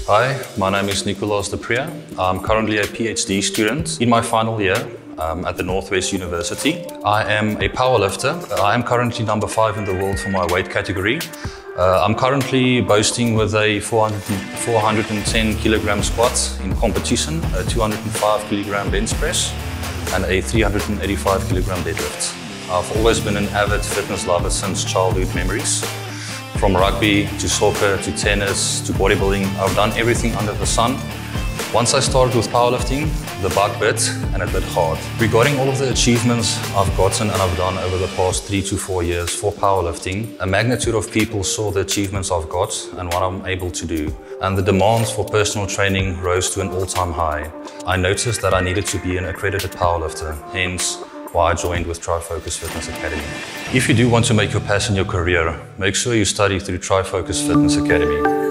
Hi, my name is Nicolas de Priya. I'm currently a PhD student in my final year at the Northwest University. I am a powerlifter. I am currently number 5 in the world for my weight category. I'm currently boasting with a 410 kilogram squat in competition, a 205 kilogram bench press, and a 385 kilogram deadlift. I've always been an avid fitness lover since childhood memories. From rugby to soccer to tennis to bodybuilding, I've done everything under the sun. Once I started with powerlifting, the bug bit and it bit hard. Regarding all of the achievements I've gotten and I've done over the past 3 to 4 years for powerlifting, a magnitude of people saw the achievements I've got and what I'm able to do. And the demands for personal training rose to an all-time high. I noticed that I needed to be an accredited powerlifter, hence why I joined with Trifocus Fitness Academy. If you do want to make your passion your career, make sure you study through Trifocus Fitness Academy.